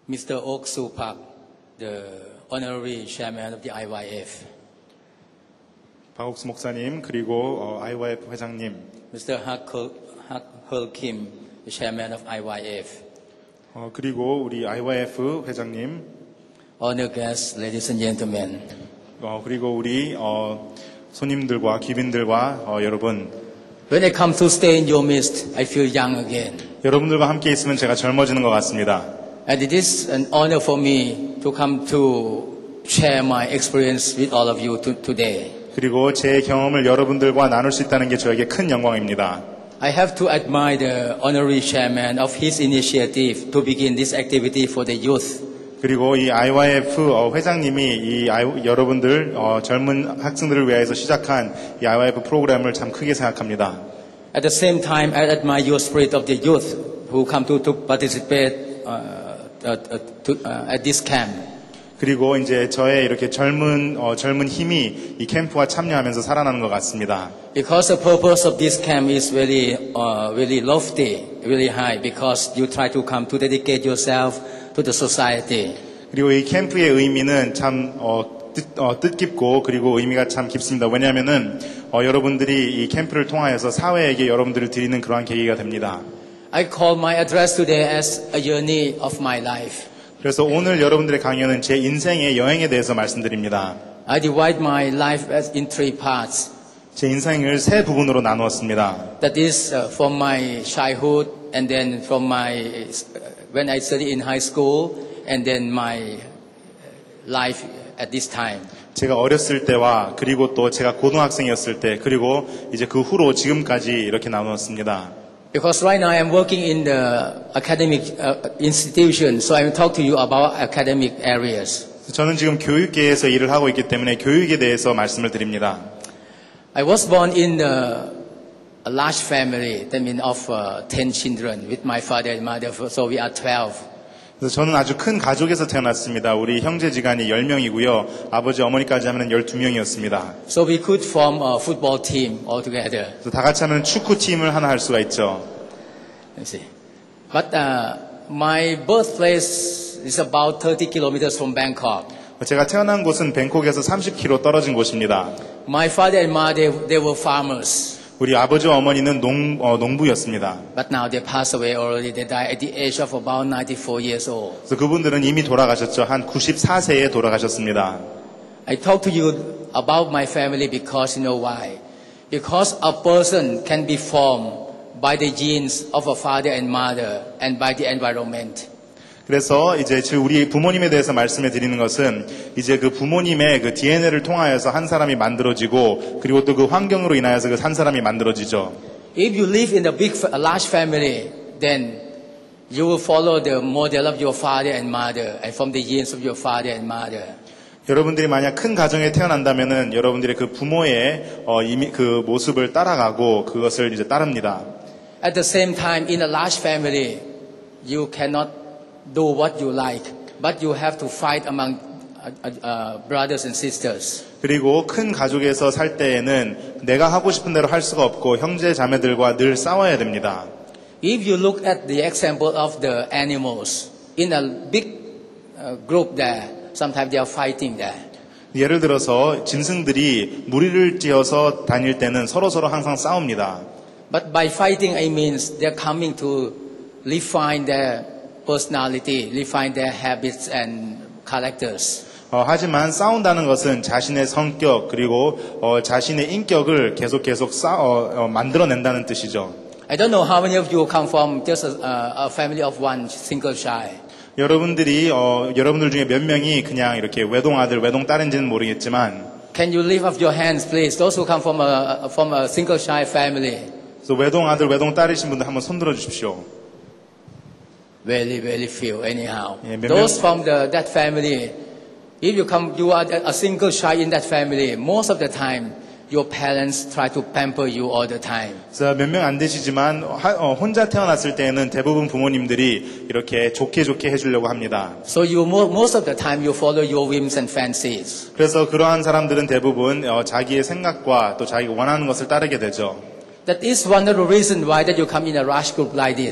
Mr. Ok Soo Park, the honorary chairman of the IYF. 박옥수 목사님, 그리고 IYF 회장님, Mr. Hak Heul Kim, the chairman of IYF. 그리고 우리 IYF 회장님, Honored guests, ladies and gentlemen. 그리고 우리 손님들과 귀빈들과 여러분. When I come to stay in your midst, I feel young again. 여러분들과 함께 있으면 제가 젊어지는 것 같습니다. And it is an honor for me to come to share my experience with all of you today. 그리고 제 경험을 여러분들과 나눌 수 있다는 게 저에게 큰 영광입니다. I have to admire the honorary chairman of his initiative to begin this activity for the youth. 그리고 이 IYF 회장님이 여러분들 젊은 학생들을 위해서 시작한 이 IYF 프로그램을 참 크게 생각합니다. At the same time, I admire your spirit of the youth who come to participate at this camp. 그리고 이제 저의 이렇게 젊은 힘이 이 캠프와 참여하면서 살아나는 것 같습니다. Because the purpose of this camp is really lofty, really high. Because you try to come to dedicate yourself to the society. 그리고 이 캠프의 의미는 참 뜻깊고 그리고 의미가 참 깊습니다. 왜냐하면은 여러분들이 이 캠프를 통하여서 사회에게 여러분들을 드리는 그러한 계기가 됩니다. I call my address today as a journey of my life. 그래서 오늘 여러분들의 강연은 제 인생의 여행에 대해서 말씀드립니다. I divide my life in three parts. 제 인생을 세 부분으로 나누었습니다. That is from my childhood, and then from my when I studied in high school, and then my life at this time. 제가 어렸을 때와 그리고 또 제가 고등학생이었을 때 그리고 이제 그 후로 지금까지 이렇게 나누었습니다. Because right now I'm working in the academic institution, so I will talk to you about academic areas. 저는 지금 교육계에서 일을 하고 있기 때문에 교육에 대해서 말씀을 드립니다. I was born in a large family, that means of 10 children with my father and mother, so we are 12. 그래서 저는 아주 큰 가족에서 태어났습니다. 우리 형제지간이 10명이고요. 아버지, 어머니까지 하면 12명이었습니다. So we could form a football team all together. 그래서 다 같이 하면 축구팀을 하나 할 수가 있죠. Let's see. But my birthplace is about 30 kilometers from Bangkok. 제가 태어난 곳은 뱅콕에서 30km 떨어진 곳입니다. My father and mother, they were farmers. 우리 아버지와 어머니는 농부였습니다. But now they passed away already. They died at the age of about 94 years old. 그래서 그분들은 이미 돌아가셨죠. 한 94세에 돌아가셨습니다. I talk to you about my family because you know why? Because a person can be formed by the genes of a father and mother and by the environment. 그래서 이제 우리 부모님에 대해서 말씀해 드리는 것은 이제 그 부모님의 그 DNA를 통하여서 한 사람이 만들어지고 그리고 또 그 환경으로 인하여서 그 한 사람이 만들어지죠. If you live in a large family, then you will follow the model of your father and mother and from the genes of your father and mother. 여러분들이 만약 큰 가정에 태어난다면은 여러분들의 그 부모의 이미 그 모습을 따라가고 그것을 이제 따릅니다. At the same time, in a large family, you cannot do what you like, but you have to fight among brothers and sisters. 그리고 큰 가족에서 살 때에는 내가 하고 싶은 대로 할 수가 없고 형제 자매들과 늘 싸워야 됩니다. If you look at the example of the animals in a big group there, sometimes they are fighting there. 예를 들어서 짐승들이 무리를 지어서 다닐 때는 서로 항상 싸웁니다. But by fighting, I means they're coming to refine their personality, refine their habits and characters. 하지만 싸운다는 것은 자신의 성격 그리고 자신의 인격을 계속 만들어낸다는 뜻이죠. I don't know how many of you come from just a family of one single child. 여러분들 중에 몇 명이 그냥 이렇게 외동 아들, 외동 딸인지는 모르겠지만 Can you lift up your hands, please? Those who come from a single child family. 그래서 외동 아들, 외동 딸이신 분들 한번 손들어 주십시오. Very few, anyhow. 예, Those from that family, if you are a single child in that family, most of the time, your parents try to pamper you all the time. 그래서 몇 명 안 되시지만 혼자 태어났을 때는 대부분 부모님들이 이렇게 좋게 해주려고 합니다. So most of the time you follow your whims and fancies. 그래서 그러한 사람들은 대부분 자기의 생각과 또 자기가 원하는 것을 따르게 되죠. That is one of the reasons why that you come in a rush group like this.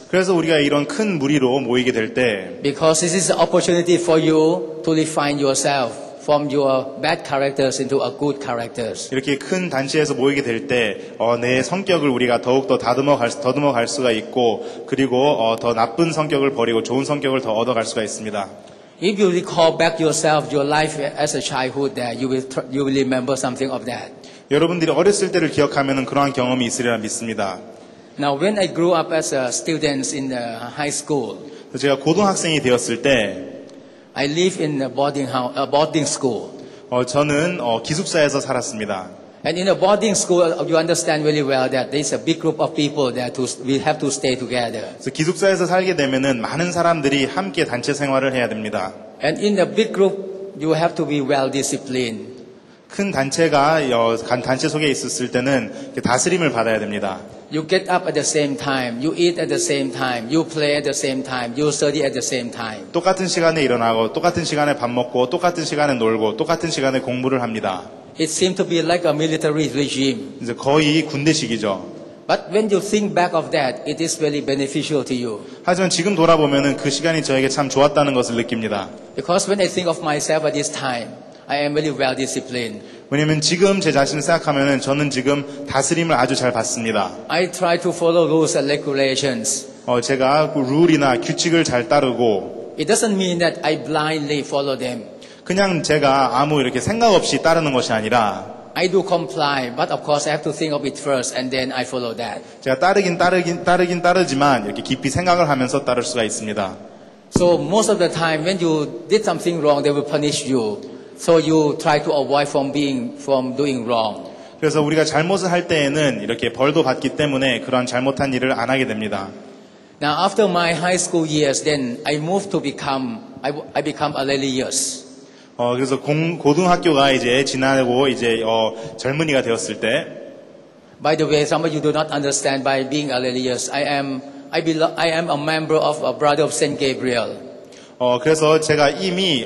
그래서 우리가 이런 큰 무리로 모이게 될 때 Because this is an opportunity for you to refine yourself from your bad characters into a good characters. 이렇게 큰 단체에서 모이게 될 때 내 성격을 우리가 더욱더 더듬어 갈 수가 있고 그리고 더 나쁜 성격을 버리고 좋은 성격을 더 얻어갈 수가 있습니다. If you recall back yourself, your life as a childhood, there you will remember something of that. 여러분들이 어렸을 때를 기억하면 그러한 경험이 있으리라 믿습니다. Now, when I grew up as a student in the high school, 제가 고등학생이 되었을 때 I lived in a boarding school. 저는 기숙사에서 살았습니다. And in a boarding school, you understand very well that there is a big group of people that we have to stay together. 그래서 기숙사에서 살게 되면은 많은 사람들이 함께 단체 생활을 해야 됩니다. And in a big group, you have to be well disciplined. 큰 단체가 단체 속에 있었을 때는 다스림을 받아야 됩니다. You get up at the same time, you eat at the same time, you play at the same time, you study at the same time. 똑같은 시간에 일어나고 똑같은 시간에 밥 먹고 똑같은 시간에 놀고 똑같은 시간에 공부를 합니다. It seemed to be like a military regime. 이제 거의 군대식이죠. But when you think back of that, it is very beneficial to you. 하지만 지금 돌아보면은 그 시간이 저에게 참 좋았다는 것을 느낍니다. Because when I think of myself at this time, I am very well disciplined. 왜냐면 지금 제 자신을 생각하면은 저는 지금 다스림을 아주 잘 받습니다. I try to follow rules and regulations. 제가 그 룰이나 규칙을 잘 따르고 It doesn't mean that I blindly follow them. 그냥 제가 아무 이렇게 생각 없이 따르는 것이 아니라 I do comply, but of course I have to think of it first and then I follow that. 제가 따르지만 이렇게 깊이 생각을 하면서 따를 수가 있습니다. So most of the time when you did something wrong, they will punish you. So you try to avoid from doing wrong. 그래서 우리가 잘못을 할 때에는 이렇게 벌도 받기 때문에 그런 잘못한 일을 안 하게 됩니다. Now after my high school years, then I moved to I become a religious. 그래서 고등학교가 이제 지나고 이제 젊은이가 되었을 때 By the way, some of you do not understand by being a religious. I am a member of a Brother of Saint Gabriel. 그래서 제가 이미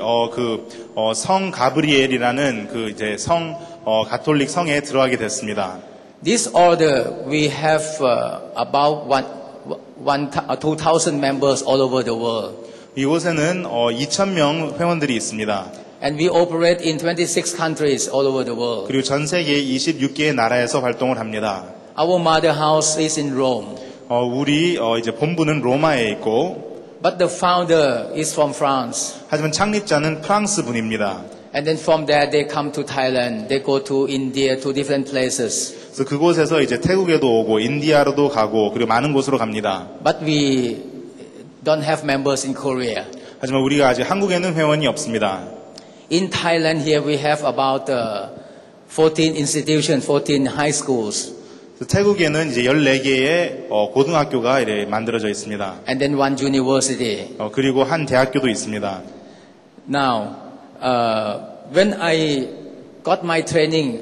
성 가브리엘이라는 그 이제 가톨릭 성에 들어가게 됐습니다. This order we have about 2,000 members all over the world. 이곳에는 2,000명 회원들이 있습니다. And we operate in 26 countries all over the world. 그리고 전 세계 26개의 나라에서 활동을 합니다. Our mother house is in Rome. 우리 이제 본부는 로마에 있고 But the founder is from France. 하지만 창립자는 프랑스 분입니다. And then from there they come to Thailand. They go to India, to different places. 그래서 그곳에서 이제 태국에도 오고 인디아로도 가고 그리고 많은 곳으로 갑니다. But we don't have members in Korea. 하지만 우리가 아직 한국에는 회원이 없습니다. In Thailand here we have about 14 institutions, 14 high schools. 태국에는 이제 14개의 고등학교가 이렇게 만들어져 있습니다. And then one university. 그리고 한 대학교도 있습니다. Now, when I got my training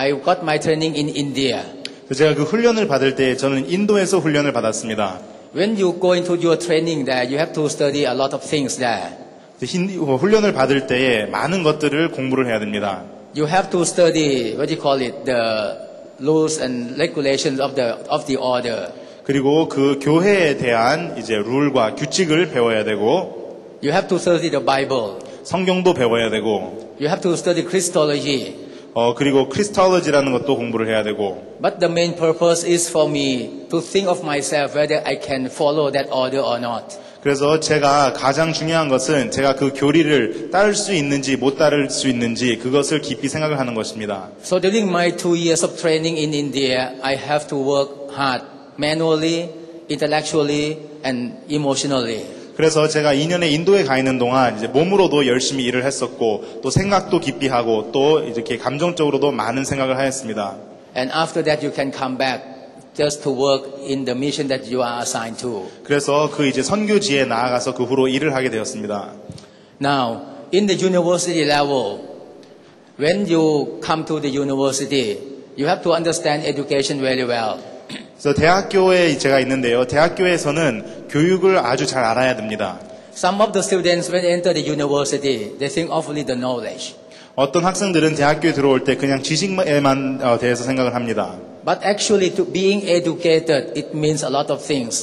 in India. 제가 그 훈련을 받을 때 저는 인도에서 훈련을 받았습니다. When you go into your training there, you have to study a lot of things there. 훈련을 받을 때에 많은 것들을 공부를 해야 됩니다. You have to study what you call it, the rules and regulations of the order. 그리고 그 교회에 대한 이제 룰과 규칙을 배워야 되고 You have to study the Bible. 성경도 배워야 되고 You have to study Christology. 그리고 크리스톨로지라는 것도 공부를 해야 되고 But the main purpose is for me to think of myself whether I can follow that order or not. 그래서 제가 가장 중요한 것은 제가 그 교리를 따를 수 있는지 못 따를 수 있는지 그것을 깊이 생각을 하는 것입니다. So during my 2 years of training in India, I have to work hard, manually, intellectually, and emotionally. 그래서 제가 2년에 인도에 가 있는 동안 이제 몸으로도 열심히 일을 했었고 또 생각도 깊이 하고 또 이렇게 감정적으로도 많은 생각을 하였습니다. And after that, you can come back just to work in the mission that you are assigned to. 그래서 그 이제 선교지에 나아가서 그 후로 일을 하게 되었습니다. Now, in the university level, when you come to the university, you have to understand education very well. 그래서 대학교에 제가 있는데요. 대학교에서는 교육을 아주 잘 알아야 됩니다. Some of the students, when they enter the university, they think of only the knowledge. 어떤 학생들은 대학교에 들어올 때 그냥 지식에만 대해서 생각을 합니다. But actually, to being educated, it means a lot of things.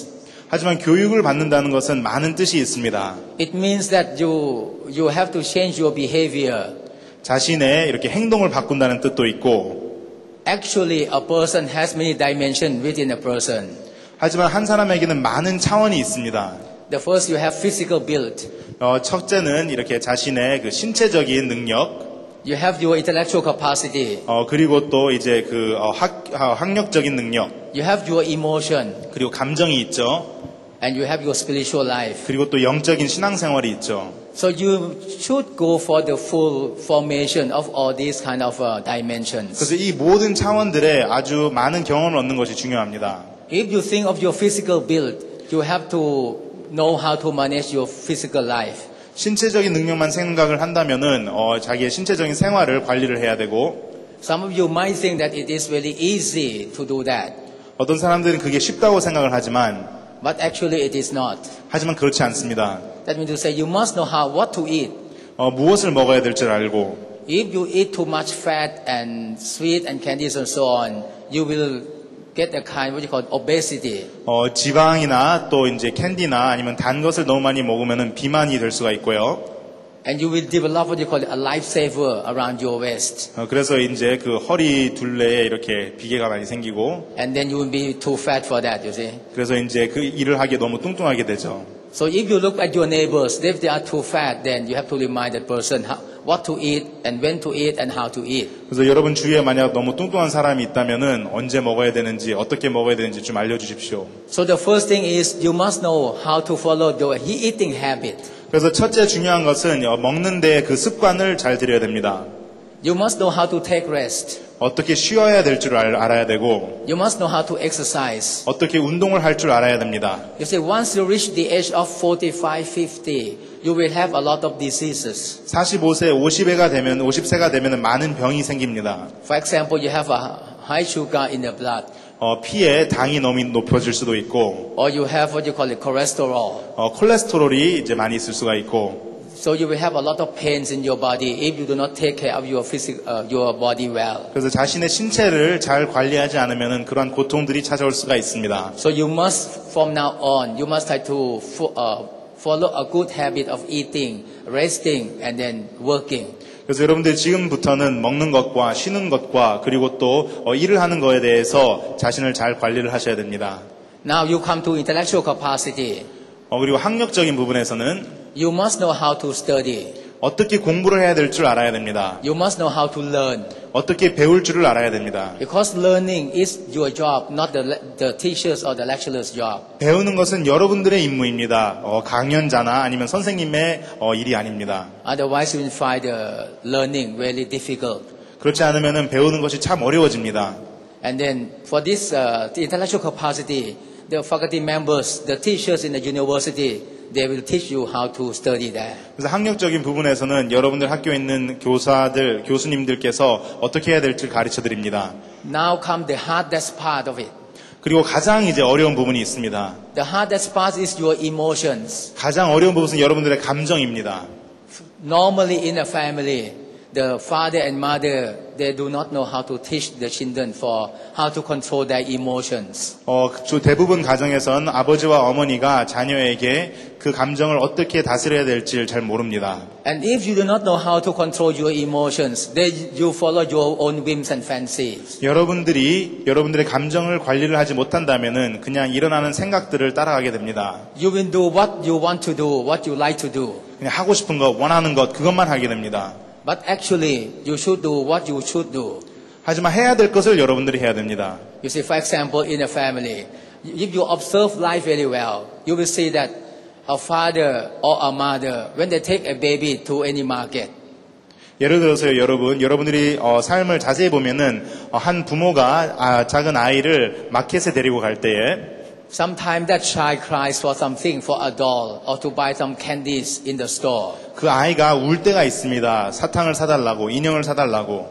하지만 교육을 받는다는 것은 많은 뜻이 있습니다. It means that you have to change your behavior. 자신의 이렇게 행동을 바꾼다는 뜻도 있고, Actually, a person has many dimensions within a person. 하지만 한 사람에게는 많은 차원이 있습니다. The first, you have physical build. 첫째는 이렇게 자신의 그 신체적인 능력, You have your intellectual capacity. 그리고 또 이제 그 학력적인 능력, You have your emotion. 그리고 감정이 있죠. And you have your spiritual life. 그리고 또 영적인 신앙생활이 있죠. So you should go for the full formation of all these kind of dimensions. 그래서 이 모든 차원들에 아주 많은 경험을 얻는 것이 중요합니다. If you think of your physical build, you have to know how to manage your physical life. 신체적인 능력만 생각을 한다면은 자기의 신체적인 생활을 관리를 해야 되고, Some of you might think that it is really easy to do that, 어떤 사람들은 그게 쉽다고 생각을 하지만 but actually it is not. 하지만 그렇지 않습니다. That means to say you must know what to eat. 무엇을 먹어야 될 줄 알고, If you eat too much fat and sweet and candies and so on, you will get a kind what you call obesity. 지방이나 또 이제 캔디나 아니면 단 것을 너무 많이 먹으면은 비만이 될 수가 있고요. And you will develop what you call a lifesaver around your waist. 그래서 이제 그 허리 둘레에 이렇게 비계가 많이 생기고, And then you will be too fat for that, you see. 그래서 이제 그 일을 하기에 너무 뚱뚱하게 되죠. So if you look at your neighbors, if they are too fat, then you have to remind that person what to eat and when to eat and how to eat. 그래서 여러분 주위에 만약 너무 뚱뚱한 사람이 있다면은 언제 먹어야 되는지, 어떻게 먹어야 되는지 좀 알려주십시오. So the first thing is you must know how to follow your eating habit. 그래서 첫째 중요한 것은 먹는 데 그 습관을 잘 들여야 됩니다. You must know how to take rest. 어떻게 쉬어야 될 줄 알아야 되고, You must know how to exercise. 어떻게 운동을 할 줄 알아야 됩니다. You see, once you reach the age of 45, 50, you will have a lot of diseases. 45세, 50세가 되면 많은 병이 생깁니다. For example, you have a high sugar in the blood. 피에 당이 너무 높아질 수도 있고, Or you have what you call it cholesterol. 콜레스테롤이 이제 많이 있을 수가 있고, So you will have a lot of pains in your body if you do not take care of your body well. 그래서 자신의 신체를 잘 관리하지 않으면 그러한 고통들이 찾아올 수가 있습니다. So you must, from now on, you must try to follow a good habit of eating, resting, and then working. 그래서 여러분들 지금부터는 먹는 것과 쉬는 것과 그리고 또 일을 하는 것에 대해서 자신을 잘 관리를 하셔야 됩니다. Now you come to intellectual capacity. 그리고 학력적인 부분에서는 You must know how to study. 어떻게 공부를 해야 될 줄 알아야 됩니다. You must know how to learn. 어떻게 배울 줄을 알아야 됩니다. Because learning is your job, not the teacher's or the lecturer's job. 배우는 것은 여러분들의 임무입니다. 강연자나 아니면 선생님의 일이 아닙니다. Otherwise you will find the learning very difficult. 그렇지 않으면 배우는 것이 참 어려워집니다. And then for this the intellectual capacity, the faculty members, the teachers in the university, they will teach you how to study that. 그래서 학력적인 부분에서는 여러분들 학교에 있는 교사들, 교수님들께서 어떻게 해야 될지 가르쳐 드립니다. Now come the hardest part of it. 그리고 가장 이제 어려운 부분이 있습니다. The hardest part is your emotions. 가장 어려운 부분은 여러분들의 감정입니다. Normally in a family, the father and mother, they do not know how to teach the children for how to control their emotions. 대부분 가정에선 아버지와 어머니가 자녀에게 그 감정을 어떻게 다스려야 될지를 잘 모릅니다. And if you do not know how to control your emotions, then you follow your own whims and fancies. 여러분들의 감정을 관리를 하지 못한다면은 그냥 일어나는 생각들을 따라가게 됩니다. You will do what you want to do, what you like to do. 그냥 하고 싶은 것, 원하는 것, 그것만 하게 됩니다. But actually, you should do what you should do. 하지만 해야 될 것을 여러분들이 해야 됩니다. You see, for example, in a family, if you observe life very well, you will see that a father or a mother, when they take a baby to any market, 예를 들어서요, 여러분들이 삶을 자세히 보면은 한 부모가 작은 아이를 마켓에 데리고 갈 때에 sometimes that child cries for something, for a doll, or to buy some candies in the store. 그 아이가 울 때가 있습니다. 사탕을 사달라고, 인형을 사달라고.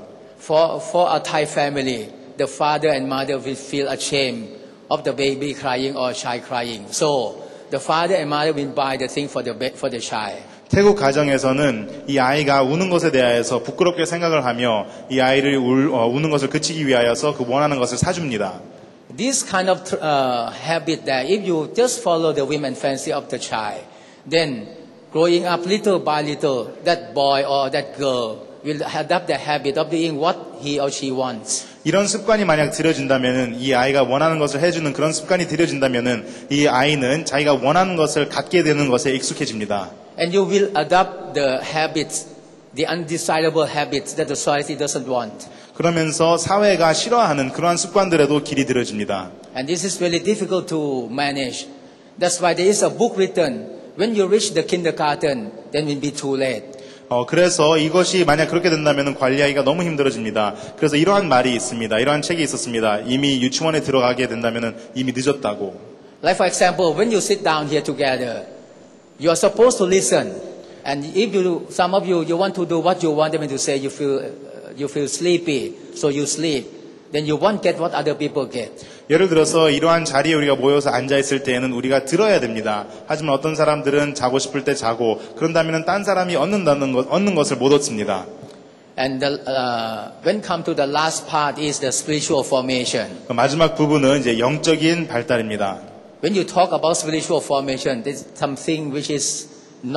For a Thai family, the father and mother will feel ashamed of the baby crying or child crying. So the father and mother will buy the thing for the child. 태국 가정에서는 이 아이가 우는 것에 대하여서 부끄럽게 생각을 하며 이 아이를 우는 것을 그치기 위하여서 그 원하는 것을 사줍니다. this kind of habit that if you just follow the whim and fancy of the child, then growing up little by little, that boy or that girl will adopt the habit of doing what he or she wants. 이런 습관이 만약 들여진다면은 이 아이가 원하는 것을 해주는 그런 습관이 들여진다면은 이 아이는 자기가 원하는 것을 갖게 되는 것에 익숙해집니다. And you will adopt the habits, the undesirable habits that the society doesn't want. 그러면서 사회가 싫어하는 그러한 습관들에도 길이 들여집니다. And this is really difficult to manage. That's why there is a book written. When you reach the kindergarten, then it will be too late. 그래서 이것이 만약 그렇게 된다면 관리하기가 너무 힘들어집니다. 그래서 이러한 말이 있습니다. 이러한 책이 있었습니다. 이미 유치원에 들어가게 된다면 이미 늦었다고. Like for example, when you sit down here together, you are supposed to listen. And if some of you want to do what you want them to say, you feel sleepy, so you sleep. Then you won't get what other people get. 예를 들어서 이러한 자리에 우리가 모여서 앉아있을 때에는 우리가 들어야 됩니다. 하지만 어떤 사람들은 자고 싶을 때 자고 그런다면 딴 사람이 얻는 것을 못 얻습니다. And when come to the last part is the spiritual formation. 마지막 부분은 이제 영적인 발달입니다. When you talk about spiritual formation, there's something which is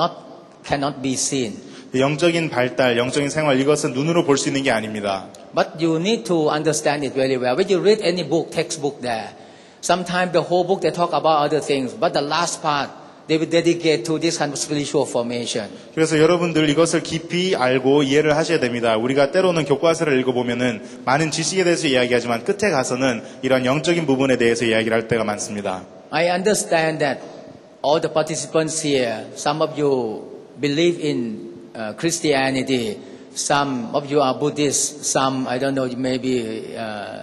cannot be seen. 영적인 발달, 영적인 생활 이것은 눈으로 볼 수 있는 게 아닙니다. But you need to understand it very well. When you read any book, textbook there, sometimes the whole book they talk about other things, but the last part they will dedicate to this kind of spiritual formation. 그래서 여러분들 이것을 깊이 알고 이해를 하셔야 됩니다. 우리가 때로는 교과서를 읽어보면은 많은 지식에 대해서 이야기하지만 끝에 가서는 이런 영적인 부분에 대해서 이야기를 할 때가 많습니다. I understand that all the participants here, some of you believe in Christianity, some of you are Buddhists, some, I don't know, maybe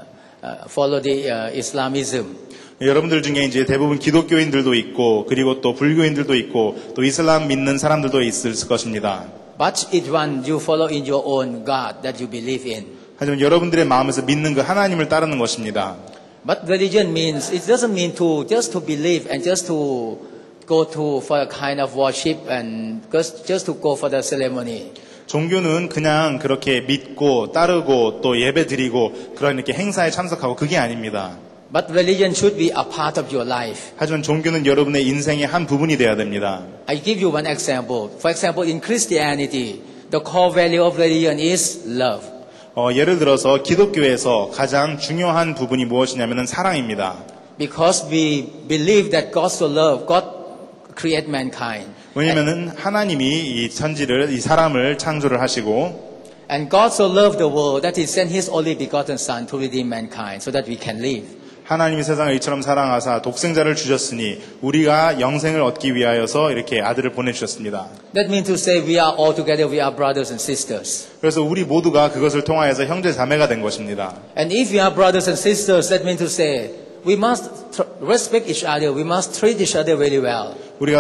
follow the Islamism. 여러분들 중에 이제 대부분 기독교인들도 있고, 그리고 또 불교인들도 있고, 또 이슬람 믿는 사람들도 있을 것입니다. But each one you follow in your own God that you believe in. 하지만 여러분들의 마음에서 믿는 그 하나님을 따르는 것입니다. But religion means, it doesn't mean just to believe and just to go to for a kind of worship and just to go for the ceremony. 종교는 그냥 그렇게 믿고 따르고 또 예배드리고 그런 이렇게 행사에 참석하고 그게 아닙니다. But religion should be a part of your life. 하지만 종교는 여러분의 인생의 한 부분이 되어야 됩니다. I give you one example. For example, in Christianity, the core value of religion is love. 예를 들어서 기독교에서 가장 중요한 부분이 무엇이냐면 사랑입니다. Because we believe that God so loved, God create mankind. 왜냐하면 하나님이 이 천지를 이 사람을 창조를 하시고 And God so loved the world that He sent His only begotten Son to redeem mankind, so that we can live. 하나님이 세상을 이처럼 사랑하사 독생자를 주셨으니 우리가 영생을 얻기 위하여서 이렇게 아들을 보내주셨습니다. That means to say we are all together, we are brothers and sisters. 그래서 우리 모두가 그것을 통하여서 형제 자매가 된 것입니다. And if we are brothers and sisters, that means to say we must respect each other, we must treat each other very well. 우리가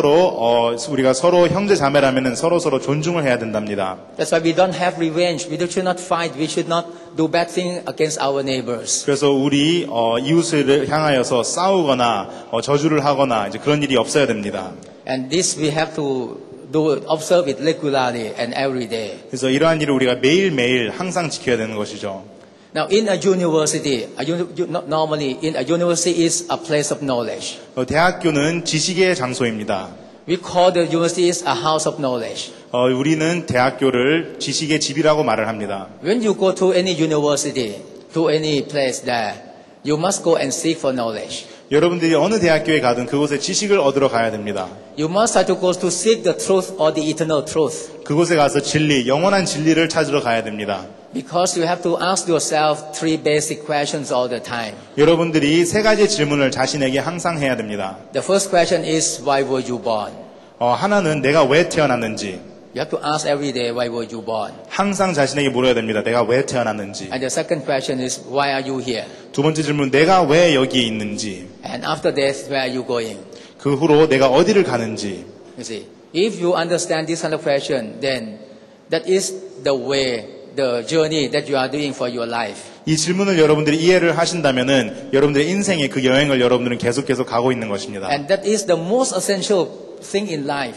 서로 형제 자매라면은 서로 존중을 해야 된답니다. That's why we don't have revenge. We should not fight. We should not do bad things against our neighbors. 그래서 우리 이웃을 향하여서 싸우거나 저주를 하거나 이제 그런 일이 없어야 됩니다. And this we have to observe it regularly and every day. 그래서 이러한 일을 우리가 매일매일 항상 지켜야 되는 것이죠. Now, in a university, normally in a university is a place of knowledge. 대학교는 지식의 장소입니다. We call the university is a house of knowledge. 우리는 대학교를 지식의 집이라고 말을 합니다. When you go to any university, to any place there, you must go and seek for knowledge. 여러분들이 어느 대학교에 가든 그곳에 지식을 얻으러 가야 됩니다. You must try to go to seek the truth or the eternal truth. 그곳에 가서 진리, 영원한 진리를 찾으러 가야 됩니다. Because you have to ask yourself three basic questions all the time. 여러분들이 세 가지 질문을 자신에게 항상 해야 됩니다. The first question is, why were you born? 하나는 내가 왜 태어났는지. You have to ask every day, why were you born? 항상 자신에게 물어야 됩니다. 내가 왜 태어났는지. And the second question is, why are you here? 두 번째 질문, 내가 왜 여기에 있는지. And after death, where are you going? 그 후로 내가 어디를 가는지. You see, if you understand this kind of question, then that is the way, the journey that you are doing for your life. 이 질문을 여러분들이 이해를 하신다면은 여러분들의 인생의 그 여행을 여러분들은 계속 가고 있는 것입니다. And that is the most essential thing in life.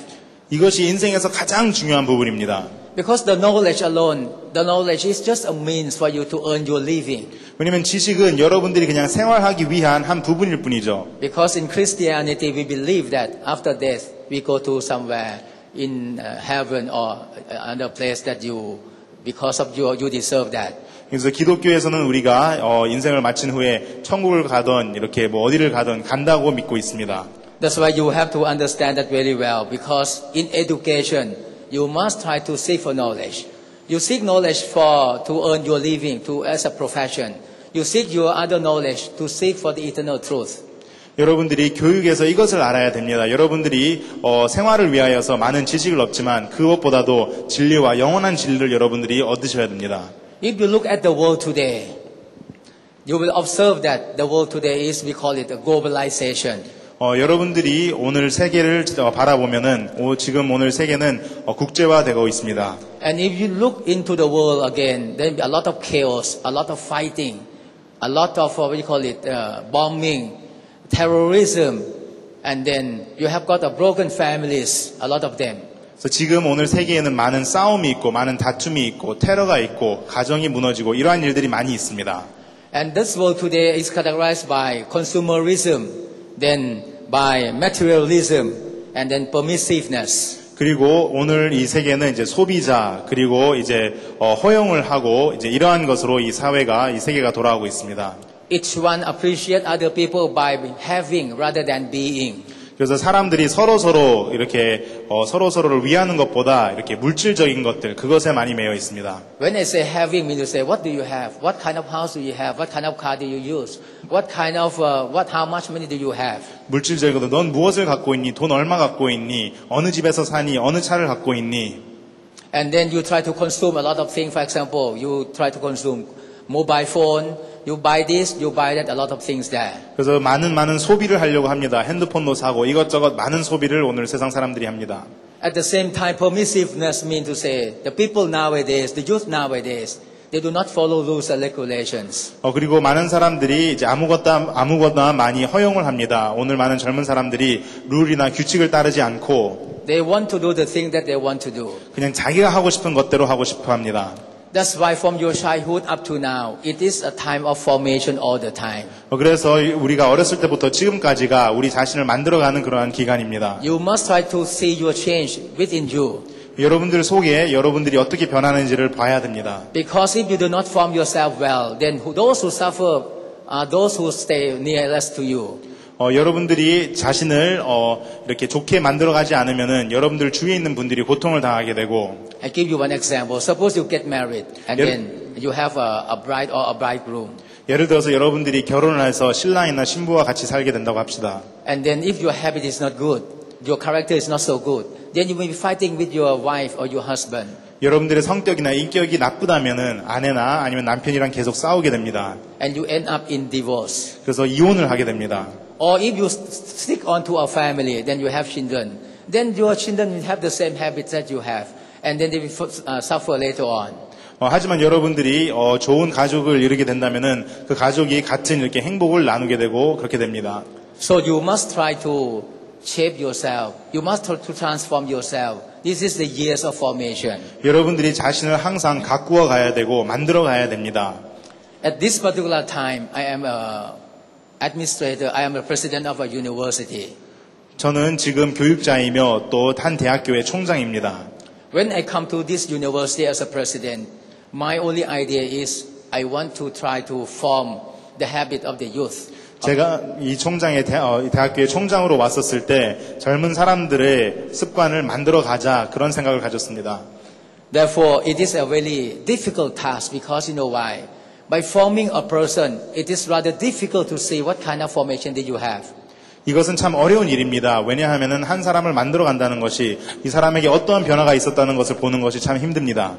이것이 인생에서 가장 중요한 부분입니다. Because the knowledge alone, the knowledge is just a means for you to earn your living. 왜냐하면 지식은 여러분들이 그냥 생활하기 위한 한 부분일 뿐이죠. Because in Christianity we believe that after death we go to somewhere in heaven or another place that you, because of you deserve that. 그래서 기독교에서는 우리가 인생을 마친 후에 천국을 가던 이렇게 뭐 어디를 가던 간다고 믿고 있습니다. That's why you have to understand that very well. Because in education you must try to seek for knowledge. You seek knowledge to earn your living, as a profession. You seek your other knowledge to seek for the eternal truth. 여러분들이 교육에서 이것을 알아야 됩니다. 여러분들이 생활을 위하여서 많은 지식을 얻지만 그것보다도 진리와 영원한 진리를 여러분들이 얻으셔야 됩니다. If you look at the world today, you will observe that the world today is, we call it a globalization. 여러분들이 오늘 세계를 바라보면은 지금 오늘 세계는 국제화되고 있습니다. And if you look into the world again, there will be a lot of chaos, a lot of fighting, a lot of what we call it bombing, terrorism, and then you have got broken families, a lot of them. 그래서 지금 오늘 세계에는 많은 싸움이 있고 많은 다툼이 있고 테러가 있고 가정이 무너지고 이러한 일들이 많이 있습니다. And this world today is characterized by consumerism, then by materialism, and then permissiveness. 그리고 오늘 이 세계는 이제 소비자 그리고 이제 허용을 하고 이제 이러한 것으로 이 사회가 이 세계가 돌아가고 있습니다. Each one appreciate other people by having rather than being. 그래서 사람들이 서로서로 이렇게 서로서로를 위하는 것보다 이렇게 물질적인 것들 그것에 많이 매여 있습니다. When I say having, mean to say what do you have? What kind of house do you have? What kind of car do you use? What kind of how much money do you have? 물질적인 것도 넌 무엇을 갖고 있니? 돈 얼마 갖고 있니? 어느 집에서 사니? 어느 차를 갖고 있니? And then you try to consume a lot of things. For example, you try to consume mobile phone. You buy this, you buy that, a lot of things there. 그래서 많은 소비를 하려고 합니다. 핸드폰도 사고 이것저것 많은 소비를 오늘 세상 사람들이 합니다. At the same time, permissiveness means to say the people nowadays, the youth nowadays, they do not follow rules and regulations. 그리고 많은 사람들이 이제 아무거나 많이 허용을 합니다. 오늘 많은 젊은 사람들이 룰이나 규칙을 따르지 않고 They want to do the thing that they want to do. 그냥 자기가 하고 싶은 것대로 하고 싶어 합니다. That's why from your childhood up to now, it is a time of formation all the time. 그래서 우리가 어렸을 때부터 지금까지가 우리 자신을 만들어가는 그러한 기간입니다. You must try to see your change within you. 여러분들 속에 여러분들이 어떻게 변하는지를 봐야 됩니다. Because if you do not form yourself well, then those who suffer are those who stay nearest to you. 여러분들이 자신을 이렇게 좋게 만들어가지 않으면은 여러분들 주위에 있는 분들이 고통을 당하게 되고. I give you one example. Suppose you get married and then you have a bride or a bridegroom. 예를 들어서 여러분들이 결혼을 해서 신랑이나 신부와 같이 살게 된다고 합시다. And then if your habit is not good, your character is not so good, then you may be fighting with your wife or your husband. 여러분들의 성격이나 인격이 나쁘다면은 아내나 아니면 남편이랑 계속 싸우게 됩니다. And you end up in divorce. 그래서 이혼을 하게 됩니다. Or if you stick on to a family, then you have children. Then your children will have the same habits that you have. And then they will suffer later on. 하지만 여러분들이 좋은 가족을 이루게 된다면은 그 가족이 같은 이렇게 행복을 나누게 되고 그렇게 됩니다. So you must try to shape yourself. You must try to transform yourself. This is the years of formation. 여러분들이 자신을 항상 가꾸어 가야 되고 만들어 가야 됩니다. At this particular time, I am a administrator. I am a president of a university. 저는 지금 교육자이며 또 한 대학교의 총장입니다. When I come to this university as a president, my only idea is I want to try to form the habit of the youth. 제가 이 총장의 대학교의 총장으로 왔었을 때 젊은 사람들의 습관을 만들어 가자 그런 생각을 가졌습니다. Therefore, it is a very difficult task because you know why? By forming a person, it is rather difficult to see what kind of formation did you have. 이것은 참 어려운 일입니다. 왜냐하면은 한 사람을 만들어 간다는 것이 이 사람에게 어떠한 변화가 있었다는 것을 보는 것이 참 힘듭니다.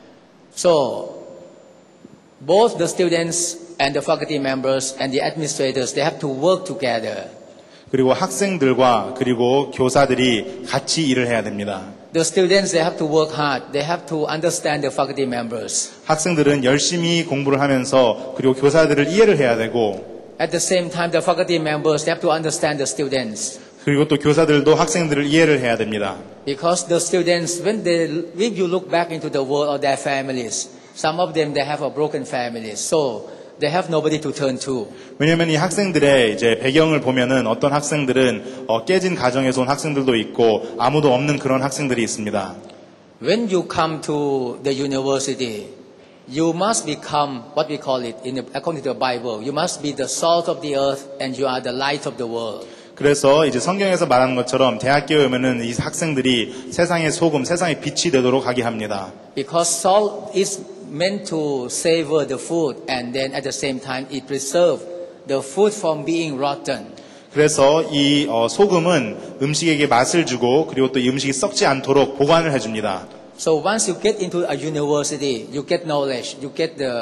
So, both the students and the faculty members and the administrators, they have to work together. 그리고 학생들과 그리고 교사들이 같이 일을 해야 됩니다. The students, they have to work hard. They have to understand the faculty members. 학생들은 열심히 공부를 하면서 그리고 교사들을 이해를 해야 되고 At the same time, the faculty members, they have to understand the students. 그리고 또 교사들도 학생들을 이해를 해야 됩니다. Because the students, if you look back into the world of their families, some of them they have a broken families, so they have nobody to turn to. 왜냐하면 이 학생들의 이제 배경을 보면은 어떤 학생들은 깨진 가정에서 온 학생들도 있고 아무도 없는 그런 학생들이 있습니다. When you come to the university, you must become what we call it according to the Bible. You must be the salt of the earth, and you are the light of the world. 그래서 이제 성경에서 말하는 것처럼 대학교에 오면은 이 학생들이 세상의 소금, 세상의 빛이 되도록 하게 합니다. Because salt is meant to savor the food, and then at the same time it preserves the food from being rotten. 그래서 이 소금은 음식에게 맛을 주고 그리고 또 이 음식이 썩지 않도록 보관을 해줍니다. So once you get into a university, you get knowledge, you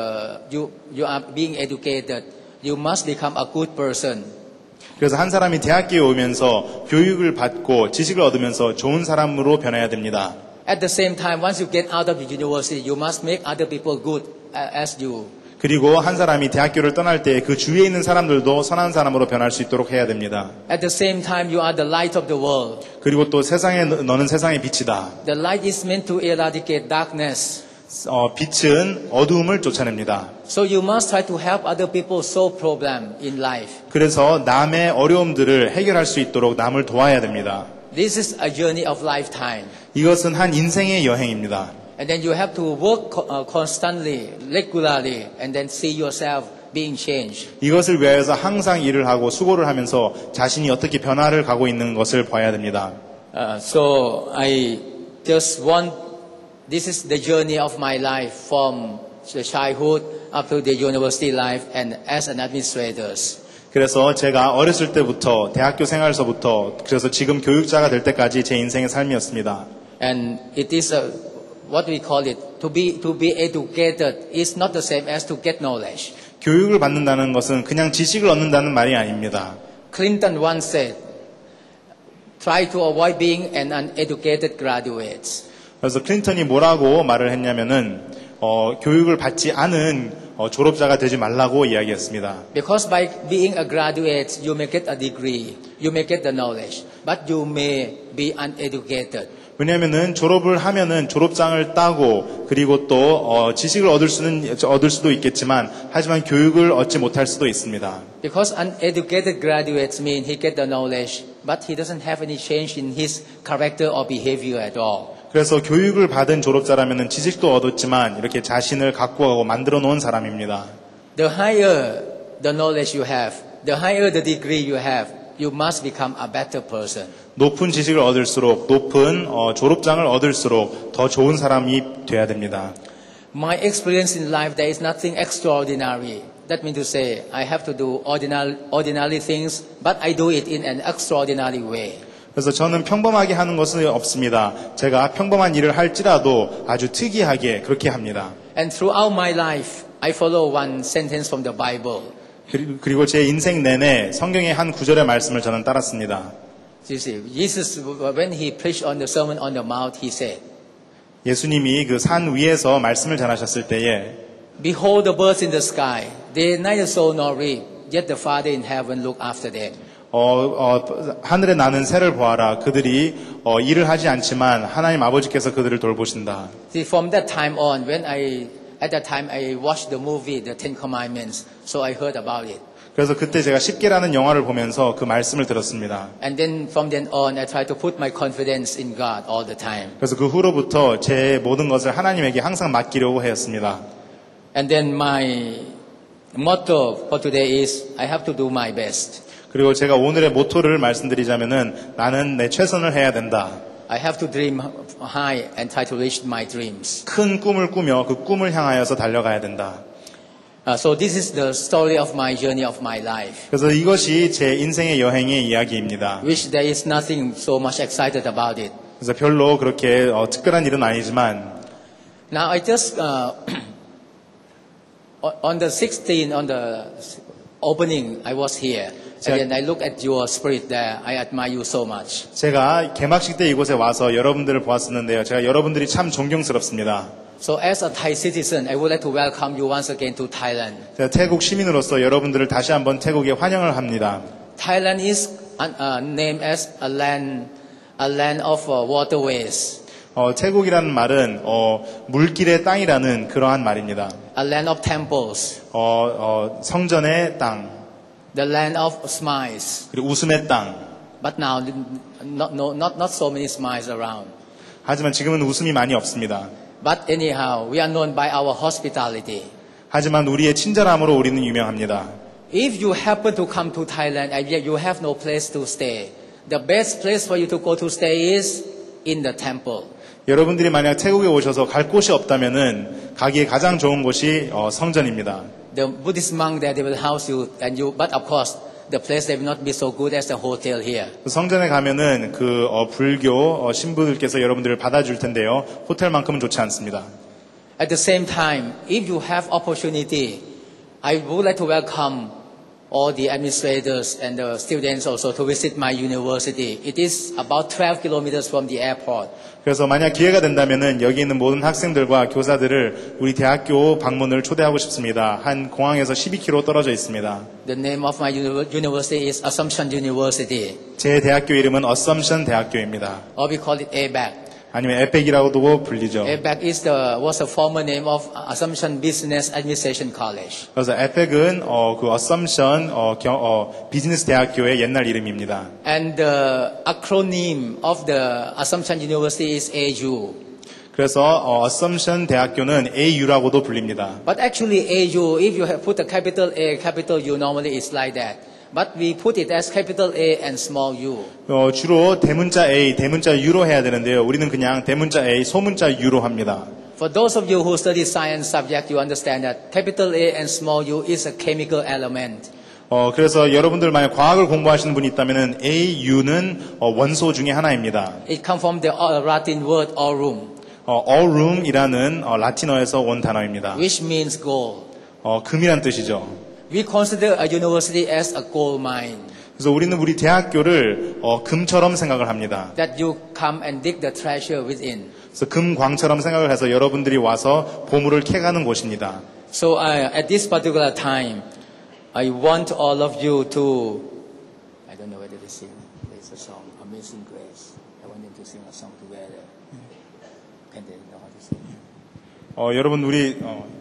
are being educated. You must become a good person. 그래서 한 사람이 대학교에 오면서 교육을 받고 지식을 얻으면서 좋은 사람으로 변해야 됩니다. At the same time, once you get out of the university, you must make other people good as you. 그리고 한 사람이 대학교를 떠날 때 그 주위에 있는 사람들도 선한 사람으로 변할 수 있도록 해야 됩니다. At the same time, you are the light of the world. 그리고 또 세상에 너는 세상의 빛이다. The light is meant to eradicate darkness. 빛은 어두움을 쫓아냅니다. So you must try to help other people solve problem in life. 그래서 남의 어려움들을 해결할 수 있도록 남을 도와야 됩니다. This is a journey of lifetime. 이것은 한 인생의 여행입니다. And then you have to work constantly, regularly, and then see yourself being changed. 이것을 위하여서 항상 일을 하고 수고를 하면서 자신이 어떻게 변화를 가고 있는 것을 봐야 됩니다. So I just want, this is the journey of my life from the childhood up to the university life and as an administrator. 그래서 제가 어렸을 때부터 대학교 생활서부터 그래서 지금 교육자가 될 때까지 제 인생의 삶이었습니다. And it is what we call it, to be educated is not the same as to get knowledge. 교육을 받는다는 것은 그냥 지식을 얻는다는 말이 아닙니다. Clinton once said, try to avoid being an uneducated graduate. 그래서 클린턴이 뭐라고 말을 했냐면은 교육을 받지 않은 졸업자가 되지 말라고 이야기했습니다. Because by being a graduate, you may get a degree, you may get the knowledge, but you may be uneducated. 왜냐하면은 졸업을 하면은 졸업장을 따고 그리고 또 지식을 얻을 수도 있겠지만 하지만 교육을 얻지 못할 수도 있습니다. Because uneducated graduates mean he get the knowledge, but he doesn't have any change in his character or behavior at all. 그래서 교육을 받은 졸업자라면은 지식도 얻었지만 이렇게 자신을 갖고 가고 만들어 놓은 사람입니다. The higher the knowledge you have, the higher the degree you have, you must become a better person. 높은 지식을 얻을수록 높은 졸업장을 얻을수록 더 좋은 사람이 돼야 됩니다. My experience in life, there is nothing extraordinary. That means to say, I have to do ordinary things, but I do it in an extraordinary way. 그래서 저는 평범하게 하는 것은 없습니다. 제가 평범한 일을 할지라도 아주 특이하게 그렇게 합니다. And throughout my life, I follow one sentence from the Bible. 그리고 제 인생 내내 성경의 한 구절의 말씀을 저는 따랐습니다. You see, Jesus, when he preached on the Sermon on the Mount, he said, 예수님이 그 산 위에서 말씀을 전하셨을 때에 Behold the birds in the sky. They neither sow nor reap, yet the Father in heaven look after them. 하늘에 나는 새를 보아라. 그들이 일을 하지 않지만 하나님 아버지께서 그들을 돌보신다. See, from that time on, at that time I watched the movie, The Ten Commandments, so I heard about it. 그래서 그때 제가 10개라는 영화를 보면서 그 말씀을 들었습니다. And then from then on, I try to put my confidence in God all the time. 그래서 그 후로부터 제 모든 것을 하나님에게 항상 맡기려고 했습니다. And then my motto for today is, I have to do my best. 그리고 제가 오늘의 모토를 말씀드리자면은 나는 내 최선을 해야 된다. I have to dream high and try to reach my dreams. 큰 꿈을 꾸며 그 꿈을 향하여서 달려가야 된다. So this is the story of my journey of my life. 그래서 이것이 제 인생의 여행의 이야기입니다. Which there is nothing so much excited about it. 그래서 별로 그렇게 특별한 일은 아니지만 Now I just on the 16th on the opening I was here. And then I look at your spirit there. I admire you so much. 제가 개막식 때 이곳에 와서 여러분들을 보았었는데요. 제가 여러분들이 참 존경스럽습니다. So as a Thai citizen, I would like to welcome you once again to Thailand. 제가 태국 시민으로서 여러분들을 다시 한번 태국에 환영을 합니다. Thailand is named as a land of waterways, 태국이라는 말은 물길의 땅이라는 그러한 말입니다. a land of temples, 성전의 땅, the land of smiles. 그리고 웃음의 땅. But now, not so many smiles around. 하지만 지금은 웃음이 많이 없습니다. But anyhow, we are known by our hospitality. 하지만 우리의 친절함으로 우리는 유명합니다. If you happen to come to Thailand and yet you have no place to stay, the best place for you to go to stay is in the temple. 여러분들이 만약 태국에 오셔서 갈 곳이 없다면은 가기에 가장 좋은 곳이 성전입니다. The Buddhist monk there, they will house you, but of course, the place they will not be so good as the hotel here. 성전에 가면은 그 불교 신부들께서 여러분들을 받아줄 텐데요. 호텔만큼은 좋지 않습니다. At the same time, if you have opportunity, I would like to welcome all the administrators and the students also to visit my university. It is about 12 kilometers from the airport. 그래서 만약 기회가 된다면은 여기 있는 모든 학생들과 교사들을 우리 대학교 방문을 초대하고 싶습니다. 한 공항에서 12km 떨어져 있습니다. The name of my university is Assumption University. 제 대학교 이름은 Assumption 대학교입니다. Or we call it ABAC. 아니면 에펙이라고도 불리죠. ABAC was the former name of Assumption Business Administration College. 그래서 에펙은 그 Assumption 비즈니스 대학교의 옛날 이름입니다. And the acronym of the Assumption University is AU. 그래서 Assumption 대학교는 AU라고도 불립니다. But actually AU, if you have put the capital A, capital U, normally it's like that. But we put it as capital A and small u. 주로 대문자 A, 대문자 U로 해야 되는데요. 우리는 그냥 대문자 A, 소문자 U로 합니다. For those of you who study science subject, you understand that capital A and small u is a chemical element. 그래서 여러분들 만약 과학을 공부하시는 분이 있다면은 AU는 원소 중에 하나입니다. It comes from the Latin word aurum, aurum이라는 라틴어에서 온 단어입니다. which means gold. 금이란 뜻이죠. We consider a university as a gold mine. 그래서 우리는 우리 대학교를 금처럼 생각을 합니다. That you come and dig the treasure within. 그래서 금광처럼 생각을 해서 여러분들이 와서 보물을 캐가는 곳입니다. So at this particular time, I want all of you to, I don't know whether to sing. There's a song, Amazing Grace. I want them to sing a song together. Can they know how to sing? 여러분 우리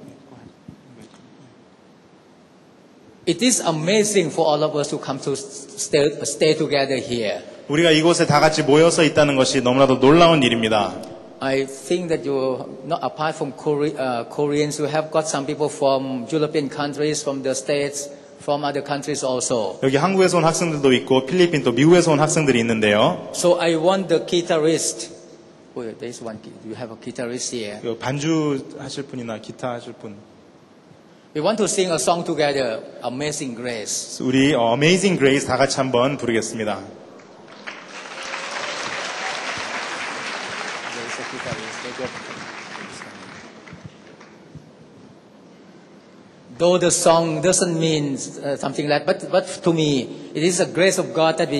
It is amazing for all of us to come to stay together here. 우리가 이곳에 다 같이 모여서 있다는 것이 너무나도 놀라운 일입니다. I think that you, not apart from Koreans, you have got some people from European countries, from the States, from other countries also. 여기 한국에서 온 학생들도 있고 필리핀 또 미국에서 온 학생들이 있는데요. So I want the guitarist. Oh, there's one. You have a guitarist here. 반주 하실 분이나 기타 하실 분. We want to sing a song together, Amazing Grace. 우리 Amazing Grace 다 같이 한번 부르겠습니다. Though the song doesn't mean something like, but to me, it is the grace of God that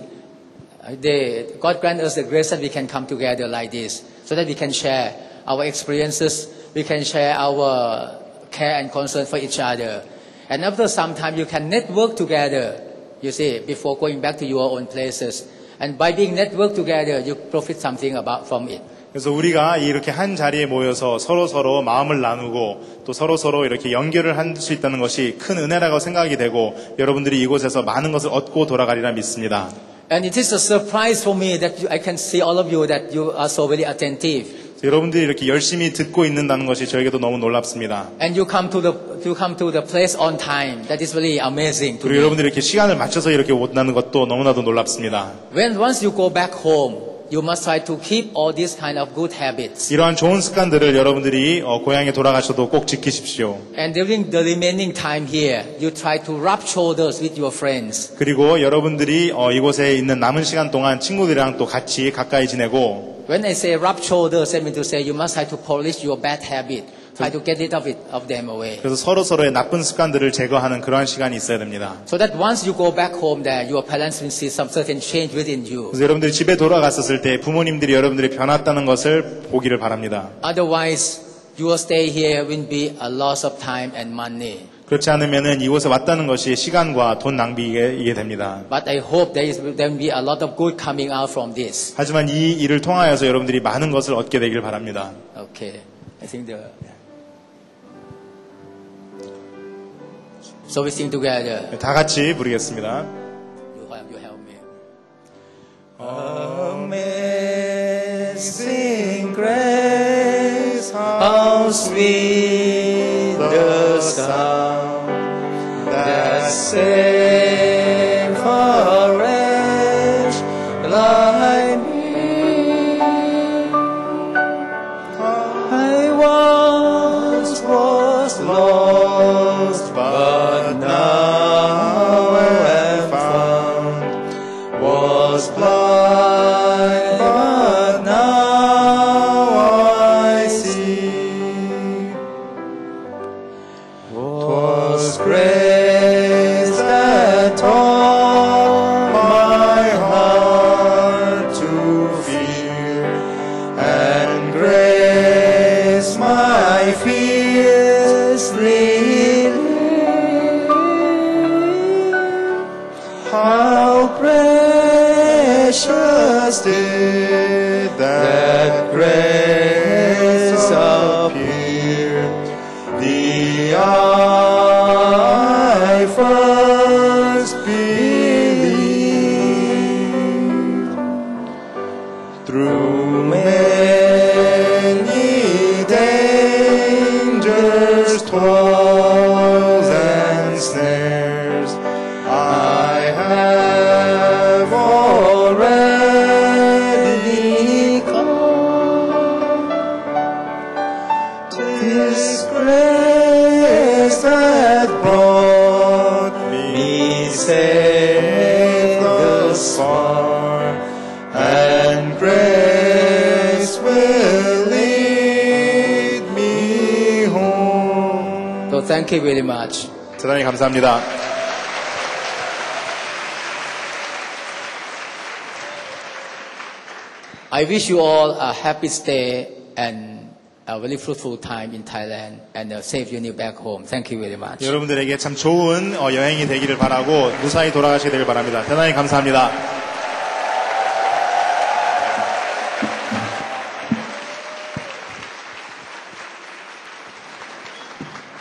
God grant us the grace that we can come together like this, so that we can share our experiences, we can share our care and concern for each other. And after some time, you can network together, you see, before going back to your own places. And by being networked together, you profit something from it. 그래서 우리가 이렇게 한 자리에 모여서 서로 마음을 나누고 또 서로 이렇게 연결을 할 수 있다는 것이 큰 은혜라고 생각이 되고 여러분들이 이곳에서 많은 것을 얻고 돌아가리라 믿습니다. And it is a surprise for me that I can see all of you that you are so very attentive. 여러분들이 이렇게 열심히 듣고 있는다는 것이 저에게도 너무 놀랍습니다. And you come to the place on time. That is really amazing. 그리고 여러분들이 이렇게 시간을 맞춰서 이렇게 온다는 것도 너무나도 놀랍습니다. Once you go back home, you must try to keep all these kind of good habits. 이러한 좋은 습관들을 여러분들이 고향에 돌아가셔도 꼭 지키십시오. And during the remaining time here, you try to rub shoulders with your friends. 그리고 여러분들이 이곳에 있는 남은 시간 동안 친구들이랑 또 같이 가까이 지내고 When I say rub shoulders, I mean to say you must try to polish your bad habit. Try to get rid of them away. 그래서 서로의 나쁜 습관들을 제거하는 그러한 시간이 있어야 됩니다. So that once you go back home there, your parents will see some certain change within you. 그래서 여러분들이 집에 돌아갔었을 때 부모님들이 여러분들이 변했다는 것을 보기를 바랍니다. Otherwise, your stay here will be a loss of time and money. 그렇지 않으면은 이곳에 왔다는 것이 시간과 돈 낭비이게 됩니다. But I hope there will be a lot of good coming out from this. 하지만 이 일을 통하여서 여러분들이 많은 것을 얻게 되길 바랍니다. Okay. I think So we sing together. 다 같이 부르겠습니다. You help me. Amazing grace, how sweet the sound that saved a wretch like me. I once was lost, but now am found. Was blind, but now I see. 'Twas grace that taught my heart to fear, and grace my fears relieved. How precious did that grace appear, the I first believed. Through many dangers, toils, and snares, I have already come. 'Tis grace that brought me safe thus far, and grace will lead me home. So thank you very much. 대단히 감사합니다. I wish you all a happy stay and a very fruitful time in Thailand and a safe journey back home. Thank you very much. 여러분들에게 참 좋은 여행이 되기를 바라고 무사히 돌아가시게 되길 바랍니다. 대단히 감사합니다.